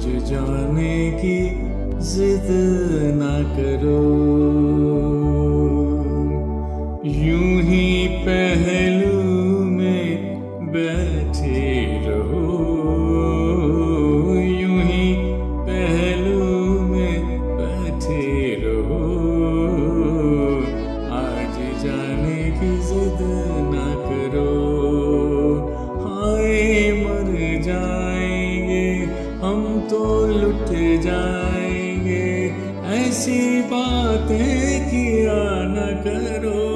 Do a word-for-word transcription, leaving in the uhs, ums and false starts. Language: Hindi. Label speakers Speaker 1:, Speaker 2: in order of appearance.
Speaker 1: जाने की जिद ना करो, यूं ही पहलू में बैठे रहो, यूं ही पहलू में बैठे रहो। आज जाने की जिद ना करो, हाय मर जाएंगे हम तो लुट जाएंगे, ऐसी बातें किया न करो।